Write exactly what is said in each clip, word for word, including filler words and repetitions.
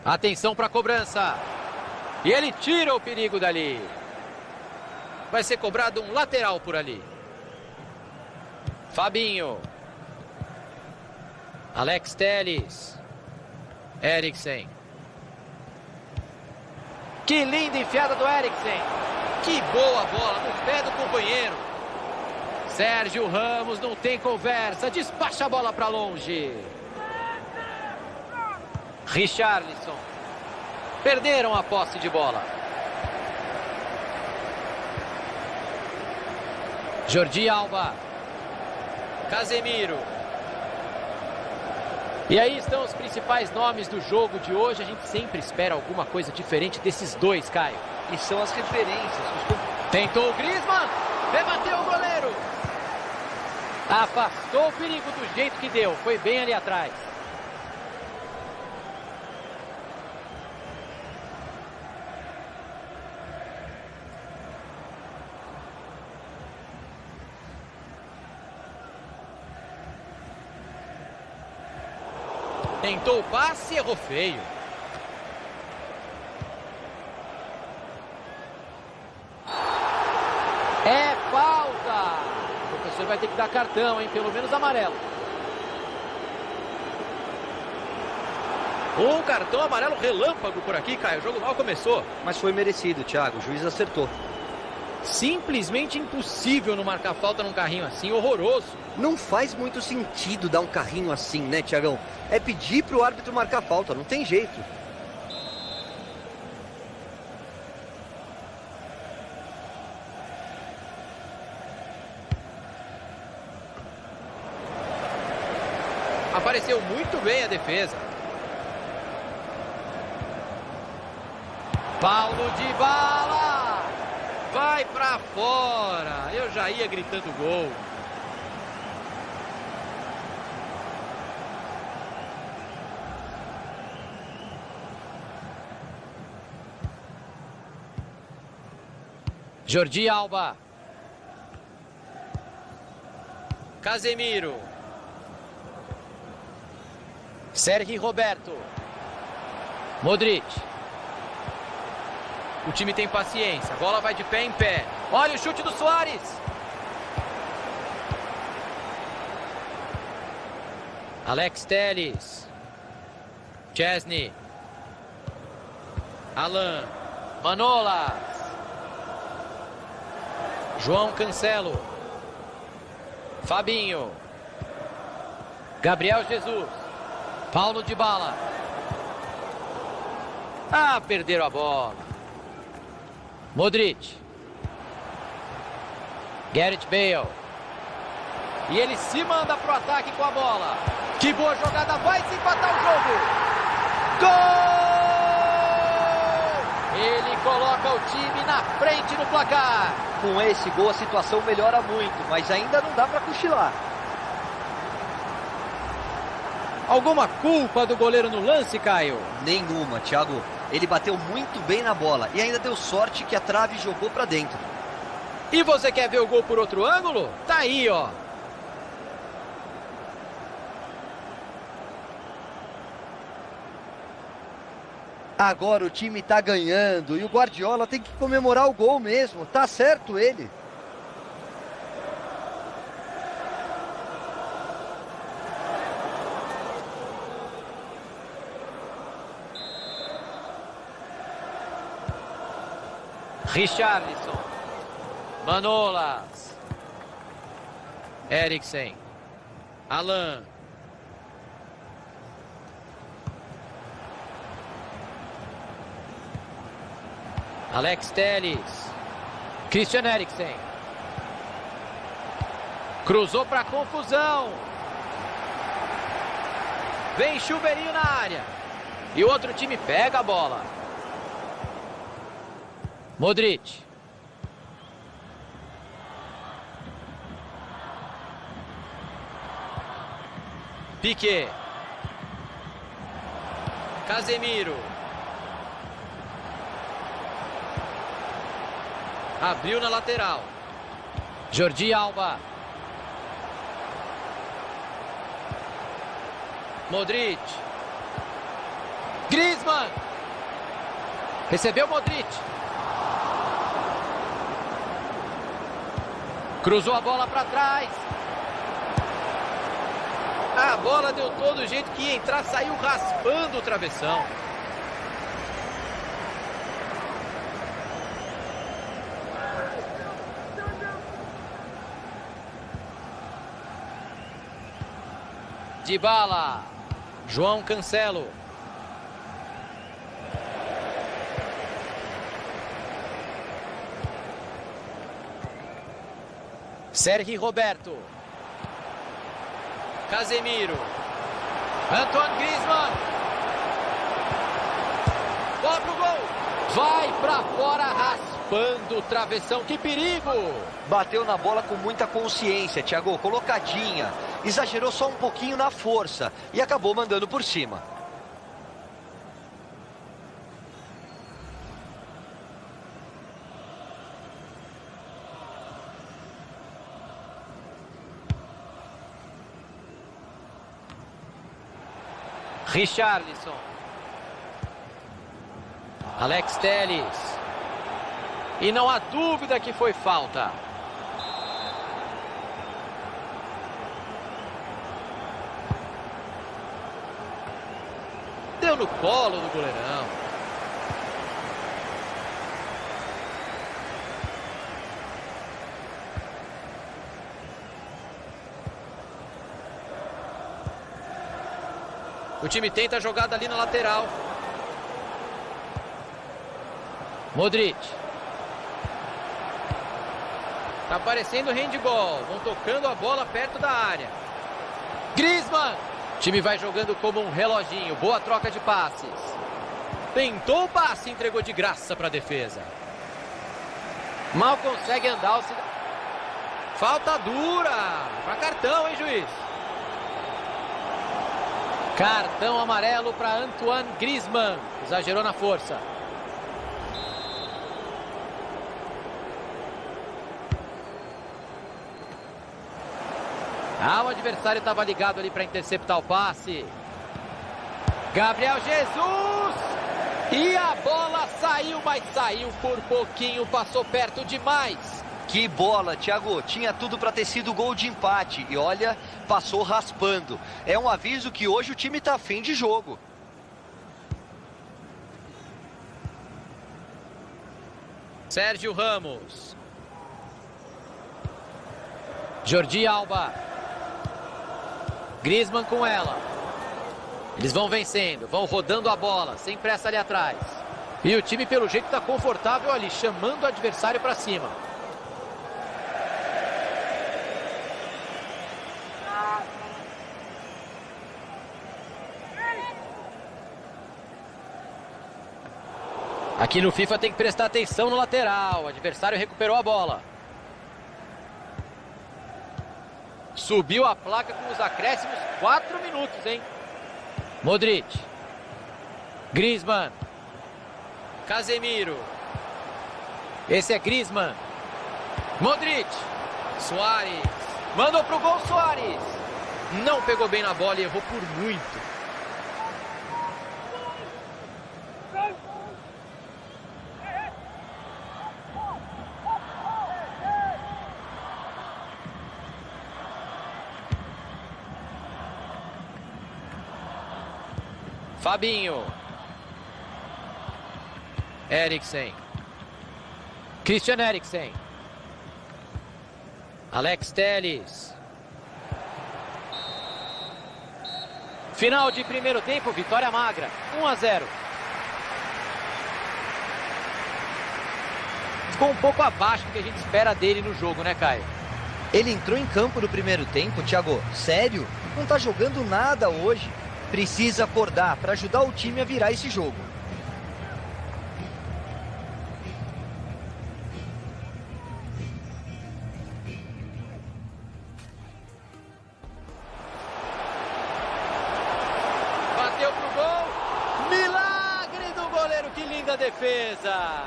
Atenção para a cobrança. E ele tira o perigo dali. Vai ser cobrado um lateral por ali. Fabinho. Alex Telles. Eriksen. Que linda enfiada do Eriksen. Que boa bola no pé do companheiro. Sérgio Ramos não tem conversa. Despacha a bola para longe. Richarlison. Perderam a posse de bola. Jordi Alba. Casemiro. E aí estão os principais nomes do jogo de hoje. A gente sempre espera alguma coisa diferente desses dois, Caio. E são as referências. Os... Tentou o Griezmann. Rebateu o goleiro. Afastou o perigo do jeito que deu. Foi bem ali atrás. Tentou o passe e errou feio. É falta. O professor vai ter que dar cartão, hein? Pelo menos amarelo. Um cartão amarelo relâmpago por aqui, Caio. O jogo mal começou. Mas foi merecido, Thiago. O juiz acertou. Simplesmente impossível não marcar falta num carrinho assim, horroroso. Não faz muito sentido dar um carrinho assim, né, Thiagão? É pedir pro árbitro marcar falta, não tem jeito. Apareceu muito bem a defesa. Paulo Dybala! Vai pra fora! Eu já ia gritando gol. Jordi Alba. Casemiro. Sérgio Roberto. Modric. O time tem paciência. A bola vai de pé em pé. Olha o chute do Suárez. Alex Telles. Chesney. Alan. Manolas. João Cancelo. Fabinho. Gabriel Jesus. Paulo Dybala. Ah, perderam a bola. Modric. Gareth Bale. E ele se manda pro ataque com a bola. Que boa jogada, vai se empatar o jogo. Gol! Ele coloca o time na frente no placar. Com esse gol a situação melhora muito, mas ainda não dá para cochilar. Alguma culpa do goleiro no lance, Caio? Nenhuma, Thiago. Ele bateu muito bem na bola e ainda deu sorte que a trave jogou para dentro. E você quer ver o gol por outro ângulo? Tá aí, ó. Agora o time tá ganhando e o Guardiola tem que comemorar o gol mesmo. Tá certo ele. Richarlison. Manolas. Eriksen. Alan. Alex Telles. Christian Eriksen. Cruzou para confusão. Vem chuveirinho na área. E o outro time pega a bola. Modric. Piqué. Casemiro. Abriu na lateral. Jordi Alba. Modric. Griezmann. Recebeu Modric. Cruzou a bola para trás. A bola deu todo o jeito que ia entrar, saiu raspando o travessão. Dybala. João Cancelo. Sergi Roberto. Casemiro. Antoine Griezmann. Bola pro gol. Vai pra fora raspando o travessão. Que perigo! Bateu na bola com muita consciência, Thiago. Colocadinha. Exagerou só um pouquinho na força e acabou mandando por cima. Richarlison. Alex Telles. E não há dúvida que foi falta. Deu no colo do goleirão. O time tenta a jogada ali na lateral. Modric. Tá parecendo handball. Vão tocando a bola perto da área. Griezmann. O time vai jogando como um reloginho. Boa troca de passes. Tentou o passe e entregou de graça para a defesa. Mal consegue andar. O... Falta dura. Para cartão, hein, juiz? Cartão amarelo para Antoine Griezmann. Exagerou na força. Ah, o adversário estava ligado ali para interceptar o passe. Gabriel Jesus! E a bola saiu, mas saiu por pouquinho, passou perto demais. Que bola, Thiago. Tinha tudo para ter sido gol de empate. E olha, passou raspando. É um aviso que hoje o time tá afim de jogo. Sérgio Ramos. Jordi Alba. Griezmann com ela. Eles vão vencendo, vão rodando a bola, sem pressa ali atrás. E o time, pelo jeito, está confortável ali, chamando o adversário para cima. Aqui no FIFA tem que prestar atenção no lateral. O adversário recuperou a bola. Subiu a placa com os acréscimos. Quatro minutos, hein? Modric. Griezmann. Casemiro. Esse é Griezmann. Modric. Suárez. Mandou pro gol, Suárez. Não pegou bem na bola e errou por muito. Fabinho. Eriksen. Christian Eriksen. Alex Telles. Final de primeiro tempo, vitória magra. um a zero. Ficou um pouco abaixo do que a gente espera dele no jogo, né, Caio? Ele entrou em campo no primeiro tempo, Thiago. Sério? Não tá jogando nada hoje. Precisa acordar para ajudar o time a virar esse jogo. Bateu pro gol. Milagre do goleiro, que linda defesa.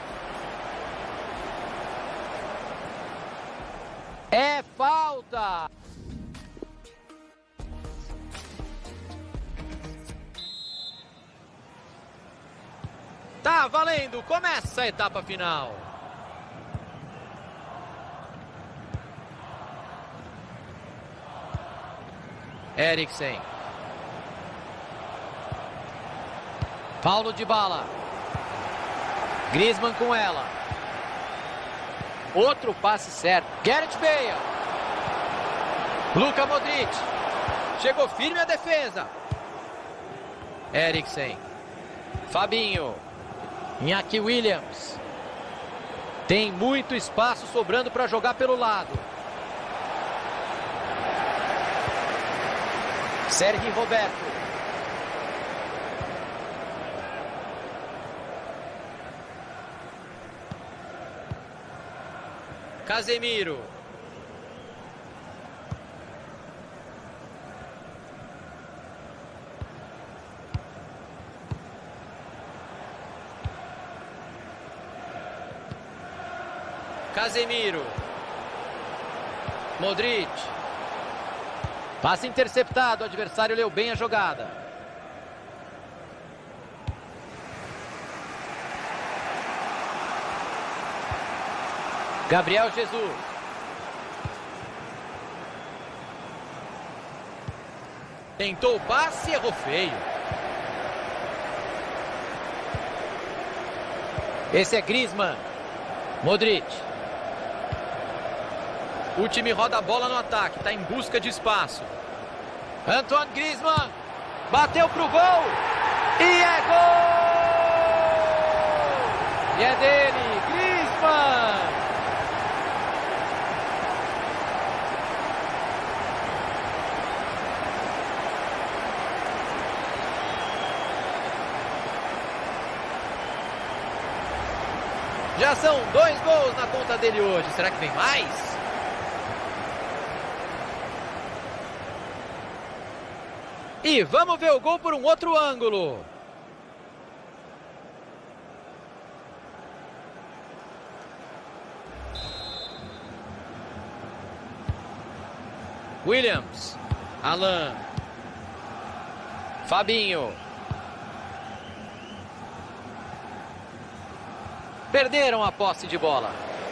É falta. Tá valendo, começa a etapa final. Eriksen. Paulo Dybala. Griezmann com ela. Outro passe certo. Gareth Bale. Luka Modric. Chegou firme a defesa. Eriksen. Fabinho. Iñaki Williams. Tem muito espaço sobrando para jogar pelo lado. Sérgio Roberto. Casemiro. Casemiro. Modric. Passe interceptado, o adversário leu bem a jogada. Gabriel Jesus. Tentou o passe e errou feio. Esse é Griezmann. Modric. O time roda a bola no ataque, está em busca de espaço. Antoine Griezmann. Bateu pro gol. E é gol! E é dele, Griezmann. Já são dois gols na conta dele hoje. Será que vem mais? E vamos ver o gol por um outro ângulo. Williams. Alan. Fabinho. Perderam a posse de bola.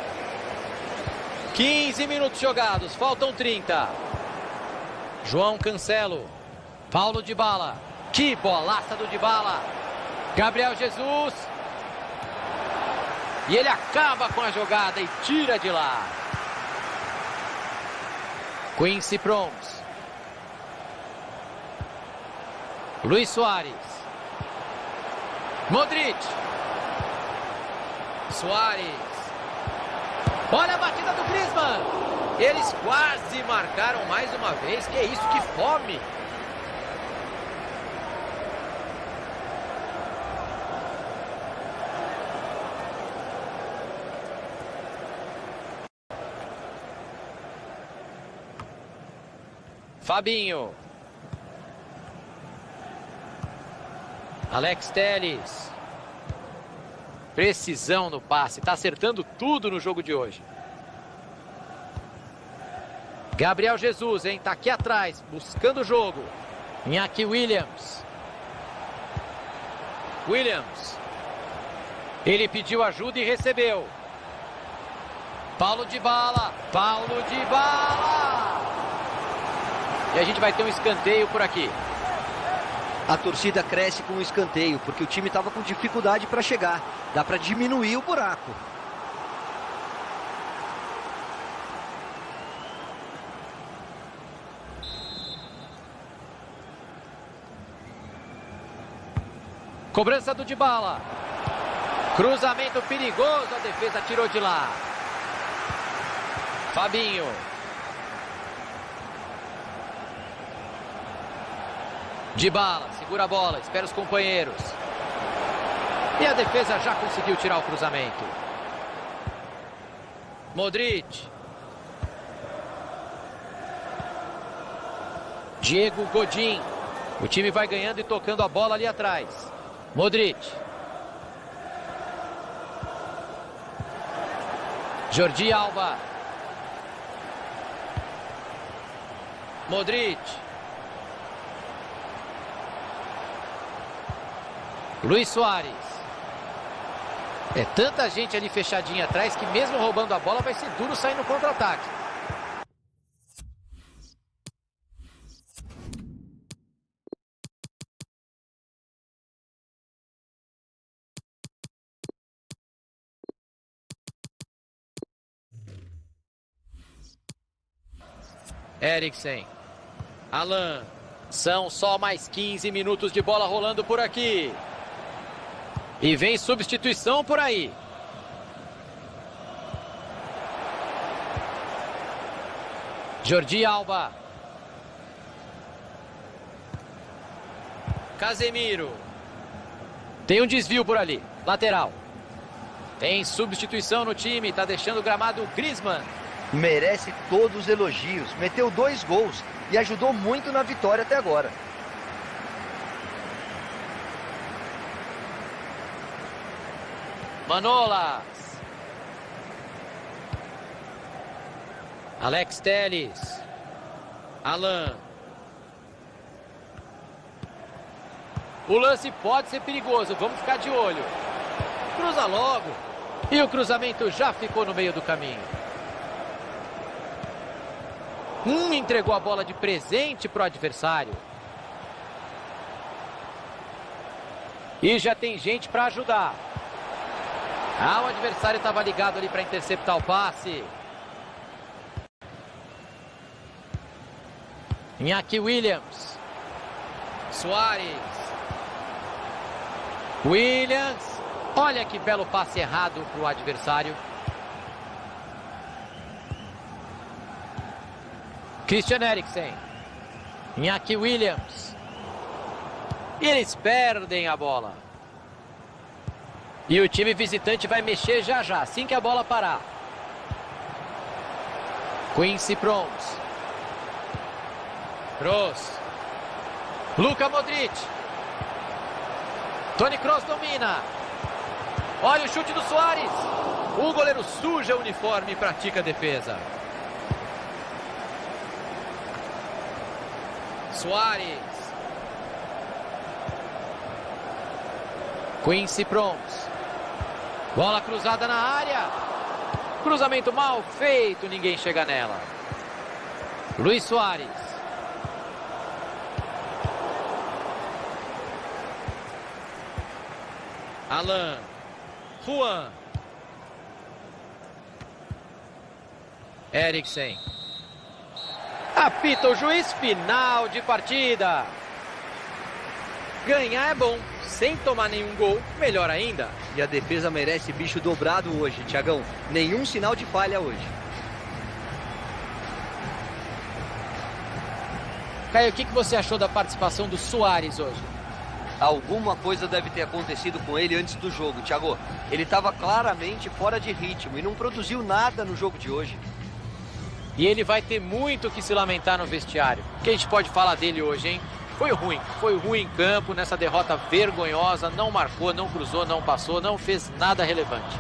quinze minutos jogados, faltam trinta. João Cancelo. Paulo Dybala. Que bolaça do Dybala. Gabriel Jesus. E ele acaba com a jogada e tira de lá. Quincy Promes. Luis Soares. Modric. Soares. Olha a batida do Griezmann. Eles quase marcaram mais uma vez. Que isso, que fome. Fabinho. Alex Telles. Precisão no passe. Está acertando tudo no jogo de hoje. Gabriel Jesus, hein? Tá aqui atrás, buscando o jogo. Iñaki Williams. Williams. Ele pediu ajuda e recebeu. Paulo Dybala. Paulo Dybala. E a gente vai ter um escanteio por aqui. A torcida cresce com o escanteio, porque o time estava com dificuldade para chegar. Dá para diminuir o buraco. Cobrança do Dybala. Cruzamento perigoso, a defesa tirou de lá. Fabinho. Dybala, segura a bola, espera os companheiros. E a defesa já conseguiu tirar o cruzamento. Modric. Diego Godin. O time vai ganhando e tocando a bola ali atrás. Modric. Jordi Alba. Modric. Luis Soares. É tanta gente ali fechadinha atrás que mesmo roubando a bola vai ser duro sair no contra-ataque. Eriksen. Alan. São só mais quinze minutos de bola rolando por aqui. E vem substituição por aí. Jordi Alba. Casemiro. Tem um desvio por ali. Lateral. Tem substituição no time. Tá deixando o gramado Griezmann. Merece todos os elogios. Meteu dois gols e ajudou muito na vitória até agora. Manolas. Alex Telles. Alan. O lance pode ser perigoso. Vamos ficar de olho. Cruza logo. E o cruzamento já ficou no meio do caminho. Um entregou a bola de presente para o adversário. E já tem gente para ajudar. Ah, o adversário estava ligado ali para interceptar o passe. Iñaki Williams. Suárez. Williams. Olha que belo passe errado para o adversário. Christian Eriksen. Iñaki Williams. E eles perdem a bola. E o time visitante vai mexer já já, assim que a bola parar. Quincy Promes. Kroos. Luka Modric. Toni Kroos domina. Olha o chute do Suárez. O goleiro suja o uniforme e pratica a defesa. Suárez. Quincy Promes. Bola cruzada na área. Cruzamento mal feito, ninguém chega nela. Luis Suárez. Alan. Juan. Eriksen. Apita o juiz, final de partida. Ganhar é bom, sem tomar nenhum gol, melhor ainda. E a defesa merece bicho dobrado hoje, Thiagão. Nenhum sinal de falha hoje. Caio, o que você achou da participação do Suárez hoje? Alguma coisa deve ter acontecido com ele antes do jogo, Thiago. Ele estava claramente fora de ritmo e não produziu nada no jogo de hoje. E ele vai ter muito que se lamentar no vestiário. O que a gente pode falar dele hoje, hein? Foi ruim, foi ruim em campo, nessa derrota vergonhosa, não marcou, não cruzou, não passou, não fez nada relevante.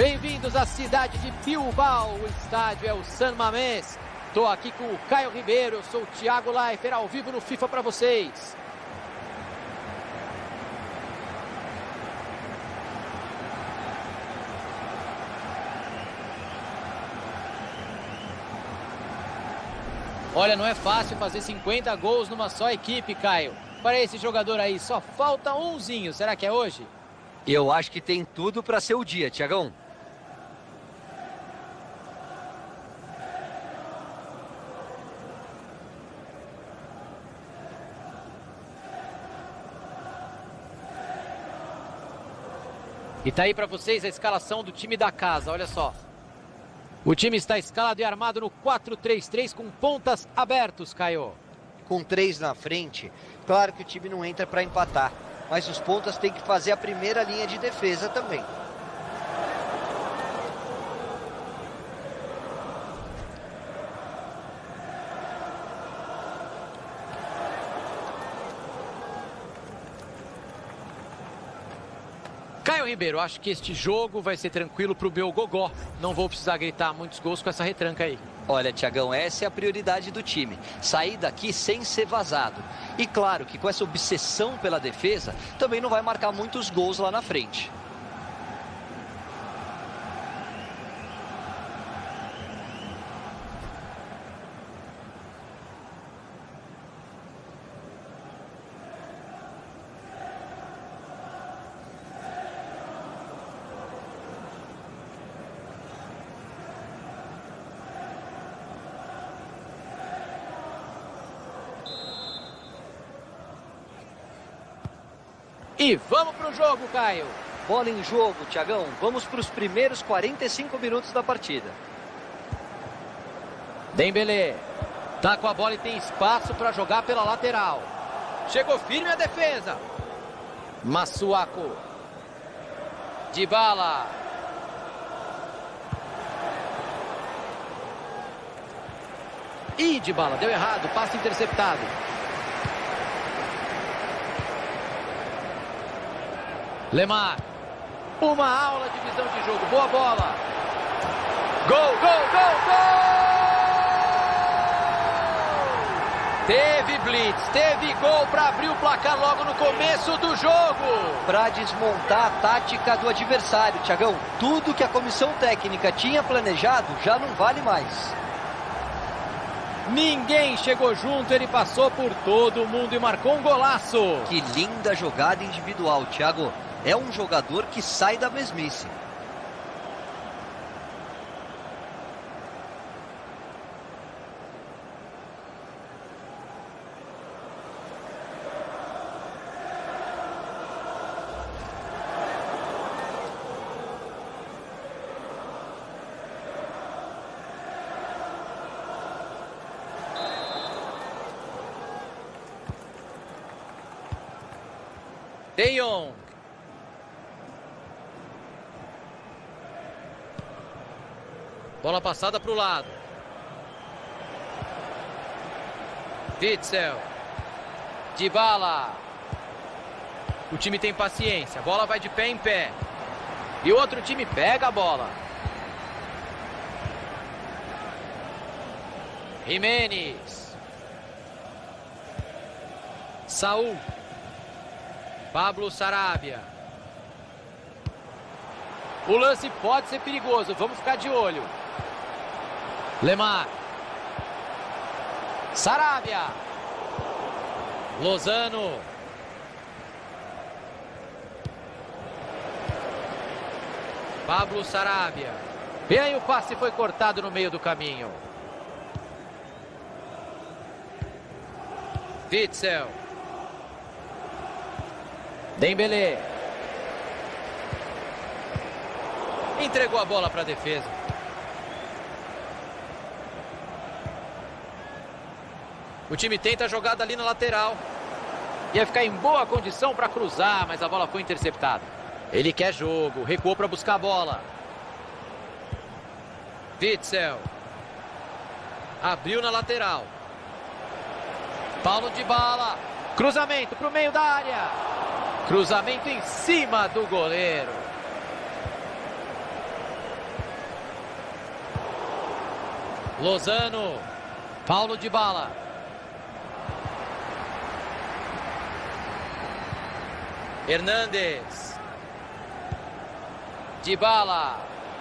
Bem-vindos à cidade de Bilbao, o estádio é o San Mamés. Estou aqui com o Caio Ribeiro, eu sou o Thiago Leifert, ao vivo no FIFA para vocês. Olha, não é fácil fazer cinquenta gols numa só equipe, Caio. Para esse jogador aí, só falta umzinho. Será que é hoje? Eu acho que tem tudo para ser o dia, Thiagão. E tá aí para vocês a escalação do time da casa, olha só. O time está escalado e armado no quatro três três com pontas abertos, Caio. Com três na frente, claro que o time não entra para empatar, mas os pontas têm que fazer a primeira linha de defesa também. Caio Ribeiro, acho que este jogo vai ser tranquilo para o meu gogó. Não vou precisar gritar muitos gols com essa retranca aí. Olha, Thiagão, essa é a prioridade do time. Sair daqui sem ser vazado. E claro que com essa obsessão pela defesa, também não vai marcar muitos gols lá na frente. E vamos pro jogo, Caio. Bola em jogo, Thiagão. Vamos para os primeiros quarenta e cinco minutos da partida. Dembélé. Tá com a bola e tem espaço para jogar pela lateral. Chegou firme a defesa. Masuaku. Dybala. Ih, Dybala, deu errado. Passe interceptado. Lemar, uma aula de visão de jogo, boa bola. Gol, gol, gol, gol! Teve blitz, teve gol para abrir o placar logo no começo do jogo. Para desmontar a tática do adversário, Thiagão. Tudo que a comissão técnica tinha planejado já não vale mais. Ninguém chegou junto, ele passou por todo mundo e marcou um golaço. Que linda jogada individual, Thiago. É um jogador que sai da mesmice. De Jong. Bola passada para o lado. Witsel. Dybala. O time tem paciência. A bola vai de pé em pé. E o outro time pega a bola. Jimenez. Saúl. Pablo Sarabia. O lance pode ser perigoso. Vamos ficar de olho. Lemar. Sarabia. Lozano. Pablo Sarabia. E aí o passe foi cortado no meio do caminho. Witsel. Dembélé. Entregou a bola para a defesa. O time tenta a jogada ali na lateral. Ia ficar em boa condição para cruzar, mas a bola foi interceptada. Ele quer jogo, recuou para buscar a bola. Witsel. Abriu na lateral. Paulo Dybala. Cruzamento para o meio da área. Cruzamento em cima do goleiro. Lozano. Paulo Dybala. Hernandes. Dybala.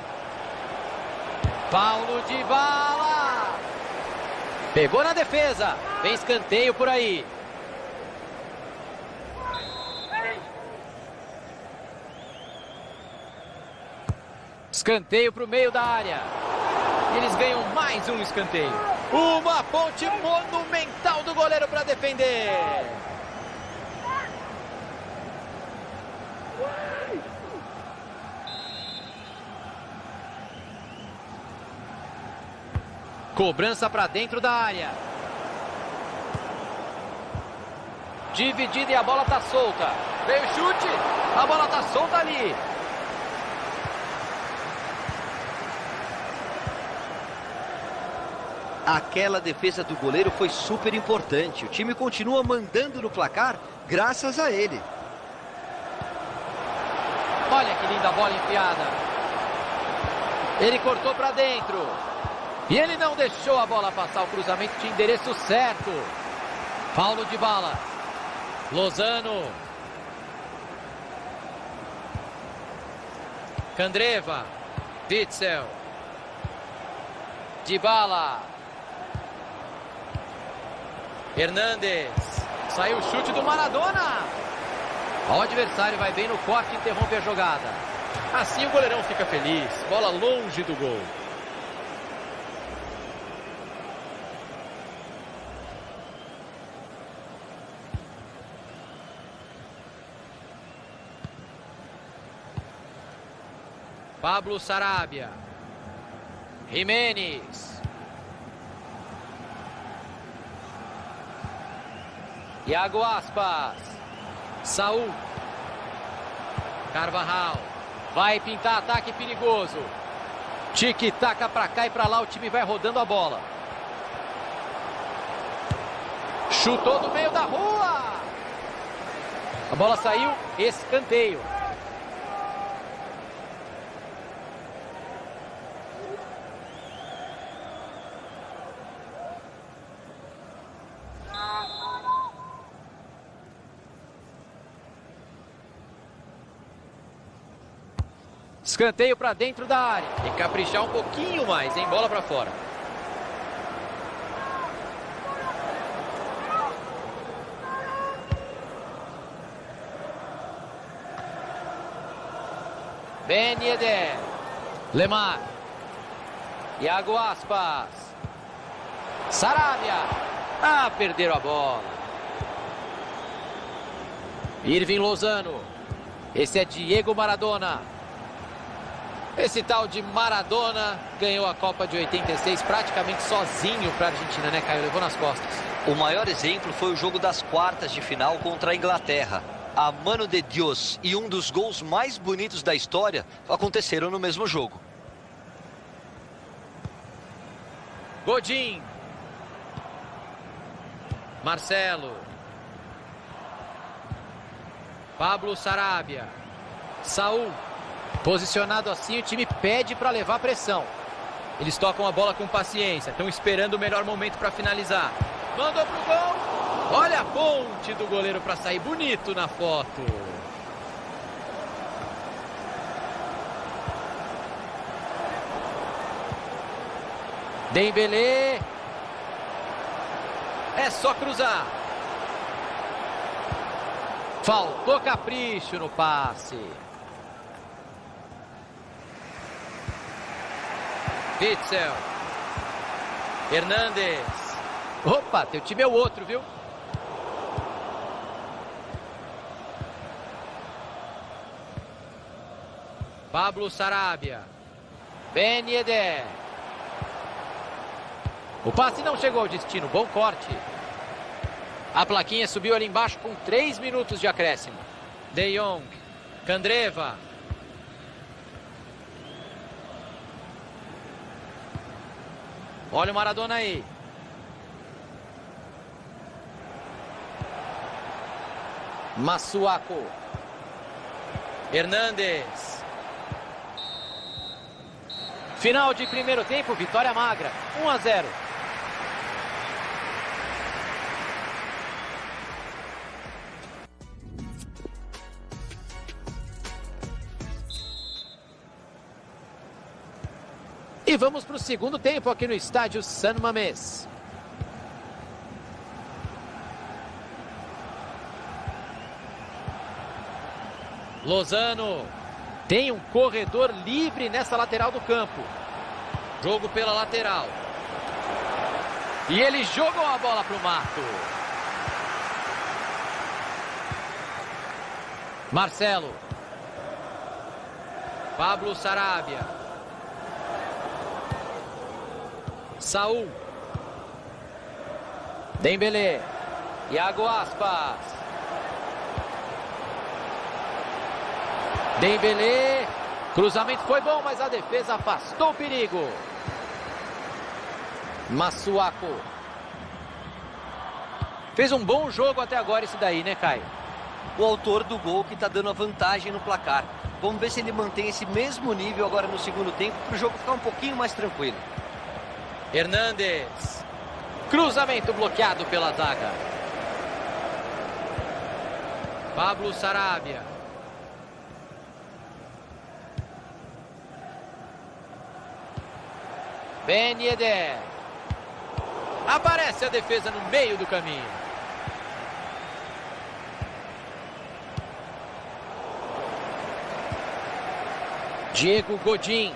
Paulo Dybala. Pegou na defesa. Vem escanteio por aí. Escanteio para o meio da área. Eles ganham mais um escanteio. Uma ponte monumental do goleiro para defender. Cobrança para dentro da área. Dividida e a bola está solta. Veio o chute. A bola está solta ali. Aquela defesa do goleiro foi super importante. O time continua mandando no placar graças a ele. Olha que linda bola enfiada. Ele cortou para dentro. E ele não deixou a bola passar. O cruzamento de endereço certo. Paulo Dybala. Lozano. Candreva. Witsel. Dybala. Hernandes. Saiu o chute do Maradona. O adversário vai bem no corte e interrompe a jogada. Assim o goleirão fica feliz. Bola longe do gol. Pablo Sarabia. Jiménez. Iago Aspas. Saúl. Carvajal. Vai pintar ataque perigoso. Tic-taca pra cá e pra lá. O time vai rodando a bola. Chutou do meio da rua. A bola saiu. Escanteio. Escanteio para dentro da área. E caprichar um pouquinho mais, hein? Bola para fora. Ben Yedder. Lemar. Iago Aspas. Sarabia. Ah, perderam a bola. Irving Lozano. Esse é Diego Maradona. Esse tal de Maradona ganhou a Copa de oitenta e seis praticamente sozinho para a Argentina, né, Caio? Levou nas costas. O maior exemplo foi o jogo das quartas de final contra a Inglaterra. A mano de Dios e um dos gols mais bonitos da história aconteceram no mesmo jogo. Godin. Marcelo. Pablo Sarabia. Saúl. Posicionado assim, o time pede para levar pressão. Eles tocam a bola com paciência. Estão esperando o melhor momento para finalizar. Mandou pro gol. Olha a ponte do goleiro para sair bonito na foto. Dembélé. É só cruzar. Faltou capricho no passe. Witsel. Hernandes. Opa, teu time é o outro, viu? Pablo Sarabia. Ben Yedder. O passe não chegou ao destino. Bom corte. A plaquinha subiu ali embaixo com três minutos de acréscimo. De Jong. Candreva. Olha o Maradona aí. Masuaku. Hernandes. Final de primeiro tempo, vitória magra, um a zero. E vamos para o segundo tempo aqui no estádio San Mamés. Lozano tem um corredor livre nessa lateral do campo. Jogo pela lateral. E eles jogam a bola para o mato. Marcelo. Pablo Sarabia. Saul. Dembélé. Iago Aspas. Dembélé. Cruzamento foi bom, mas a defesa afastou o perigo. Masuaku. Fez um bom jogo até agora esse daí, né, Caio? O autor do gol que está dando a vantagem no placar. Vamos ver se ele mantém esse mesmo nível agora no segundo tempo para o jogo ficar um pouquinho mais tranquilo. Hernández. Cruzamento bloqueado pela zaga. Pablo Sarabia. Ben Yedder. Aparece a defesa no meio do caminho. Diego Godin.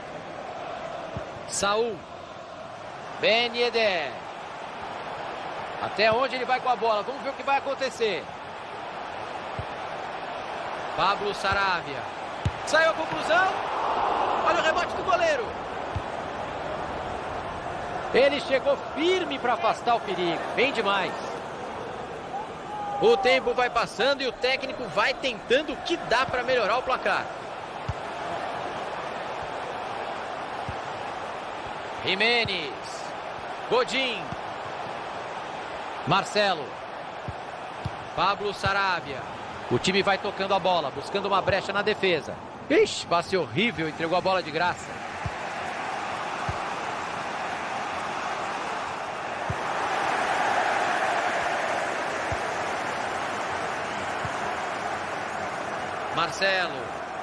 Saul. Ben Yedder. Até onde ele vai com a bola? Vamos ver o que vai acontecer. Pablo Sarabia. Saiu a conclusão. Olha o rebote do goleiro. Ele chegou firme para afastar o perigo. Bem demais. O tempo vai passando e o técnico vai tentando o que dá para melhorar o placar. Jimenez. Godin. Marcelo. Pablo Sarabia. O time vai tocando a bola, buscando uma brecha na defesa. Ixi, passe horrível, entregou a bola de graça. Marcelo.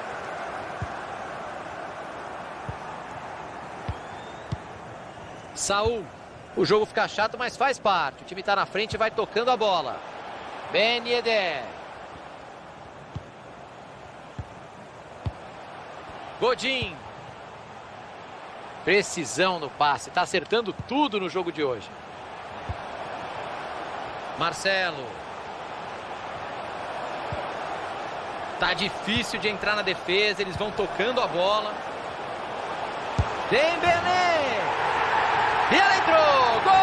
Saul. O jogo fica chato, mas faz parte. O time está na frente e vai tocando a bola. Ben Yedder. Godin. Precisão no passe. Está acertando tudo no jogo de hoje. Marcelo. Tá difícil de entrar na defesa. Eles vão tocando a bola. Dembélé. E ela entrou! Gol!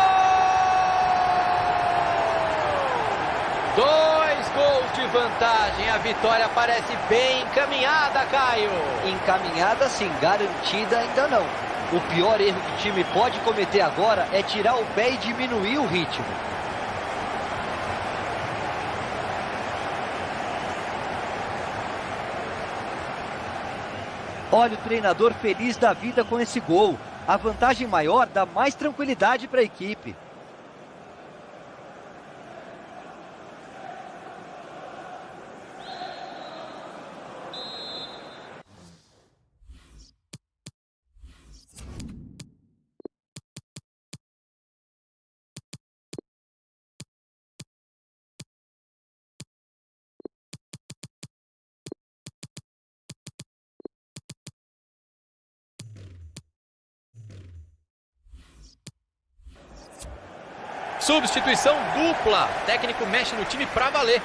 Dois gols de vantagem. A vitória parece bem encaminhada, Caio. Encaminhada sim, garantida ainda não. O pior erro que o time pode cometer agora é tirar o pé e diminuir o ritmo. Olha o treinador feliz da vida com esse gol. A vantagem maior dá mais tranquilidade para a equipe. Substituição dupla. O técnico mexe no time pra valer.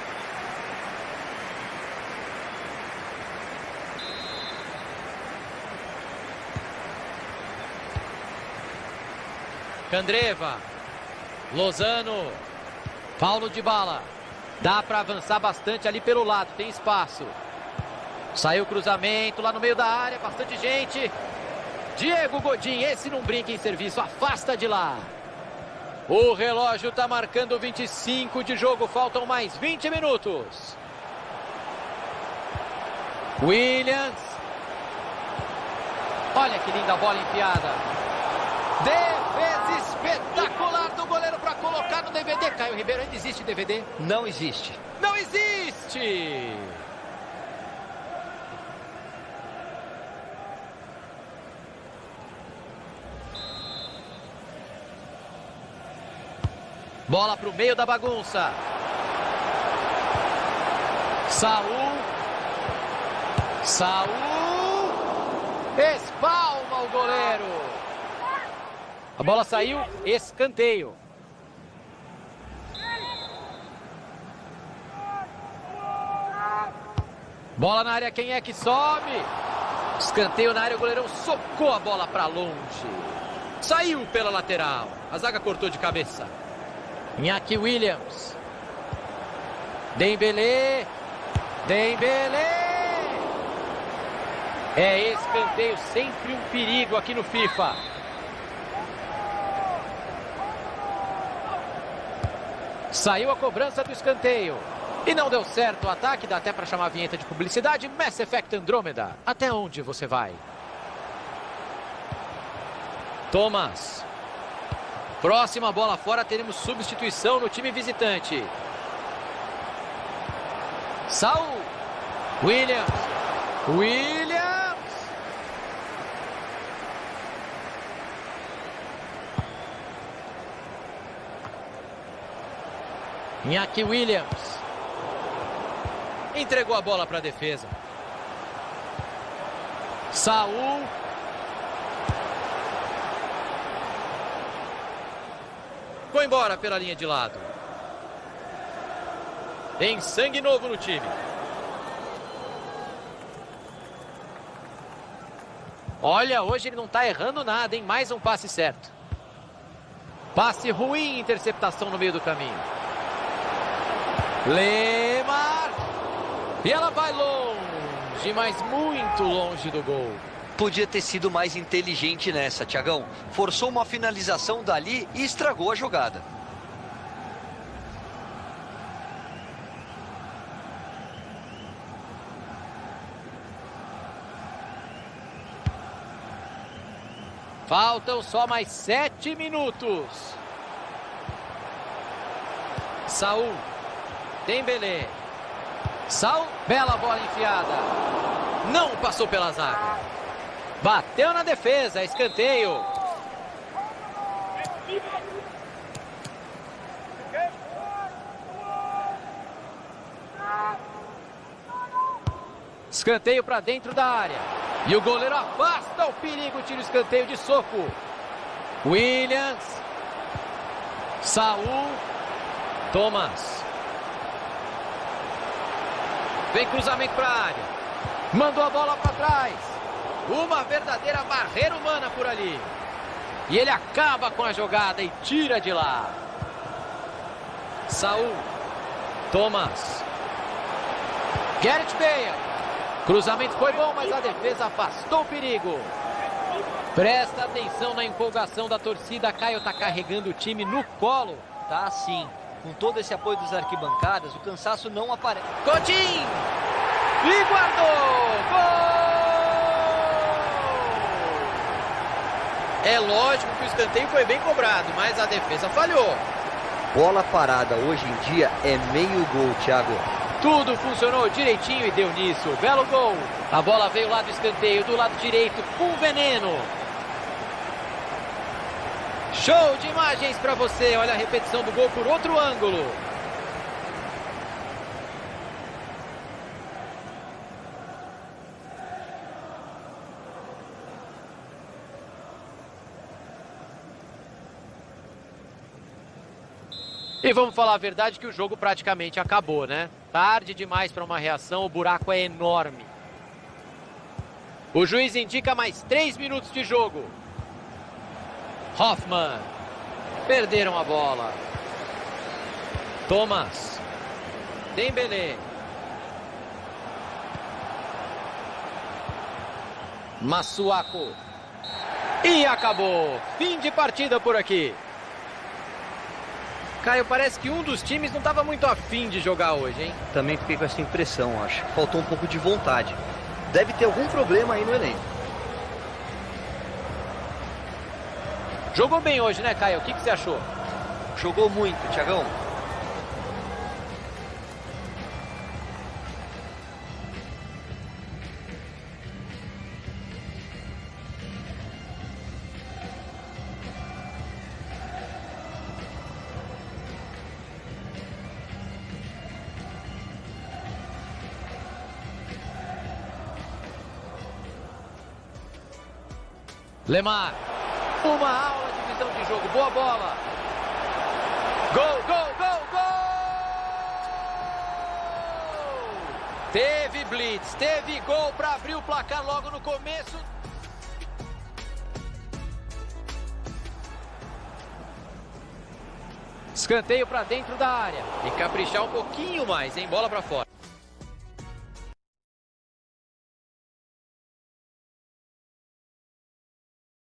Candreva. Lozano. Paulo Dybala. Dá pra avançar bastante ali pelo lado. Tem espaço. Saiu o cruzamento lá no meio da área. Bastante gente. Diego Godin. Esse não brinca em serviço. Afasta de lá. O relógio está marcando vinte e cinco de jogo, faltam mais vinte minutos. Williams. Olha que linda bola enfiada. Defesa espetacular do goleiro para colocar no D V D. Caio Ribeiro, ainda existe D V D? Não existe. Não existe! Bola para o meio da bagunça. Saul. Saul. Espalma o goleiro. A bola saiu, escanteio. Bola na área, quem é que sobe? Escanteio na área, o goleirão socou a bola para longe. Saiu pela lateral. A zaga cortou de cabeça. Iñaki Williams. Dembélé. Dembélé. É escanteio, sempre um perigo aqui no FIFA. Saiu a cobrança do escanteio. E não deu certo o ataque, dá até para chamar a vinheta de publicidade. Mass Effect Andromeda. Até onde você vai? Thomas. Próxima bola fora, teremos substituição no time visitante. Saul. Williams. Williams. Iñaki Williams. Entregou a bola para a defesa. Saul. Foi embora pela linha de lado. Tem sangue novo no time. Olha, hoje ele não está errando nada, hein? Mais um passe certo. Passe ruim, interceptação no meio do caminho. Lemar. E ela vai longe, mas muito longe do gol. Podia ter sido mais inteligente nessa, Thiagão. Forçou uma finalização dali e estragou a jogada. Faltam só mais sete minutos. Saul. Dembélé. Saul. Bela bola enfiada. Não passou pela zaga. Bateu na defesa. Escanteio. Escanteio para dentro da área. E o goleiro afasta o perigo. Tira o escanteio de soco. Williams. Saul. Thomas. Vem cruzamento para a área. Mandou a bola para trás. Uma verdadeira barreira humana por ali. E ele acaba com a jogada e tira de lá. Saul. Thomas. Gareth Bale. Cruzamento foi bom, mas a defesa afastou o perigo. Presta atenção na empolgação da torcida. Caio está carregando o time no colo. Tá sim. Com todo esse apoio dos arquibancadas, o cansaço não aparece. Coutinho! E guardou! Gol! É lógico que o escanteio foi bem cobrado, mas a defesa falhou. Bola parada hoje em dia é meio gol, Thiago. Tudo funcionou direitinho e deu nisso. Belo gol. A bola veio lá do escanteio, do lado direito, com veneno. Show de imagens para você. Olha a repetição do gol por outro ângulo. E vamos falar a verdade que o jogo praticamente acabou, né? Tarde demais para uma reação, o buraco é enorme. O juiz indica mais três minutos de jogo. Hoffman. Perderam a bola. Thomas. Dembélé. Masuaku. E acabou. Fim de partida por aqui. Caio, parece que um dos times não estava muito afim de jogar hoje, hein? Também fiquei com essa impressão, acho. Faltou um pouco de vontade. Deve ter algum problema aí no elenco. Jogou bem hoje, né, Caio? O que, que você achou? Jogou muito, Thiagão. Lemar, uma aula de visão de jogo, boa bola. Gol, gol, gol, gol! Teve blitz, teve gol para abrir o placar logo no começo. Escanteio para dentro da área. E caprichar um pouquinho mais, hein? Bola para fora.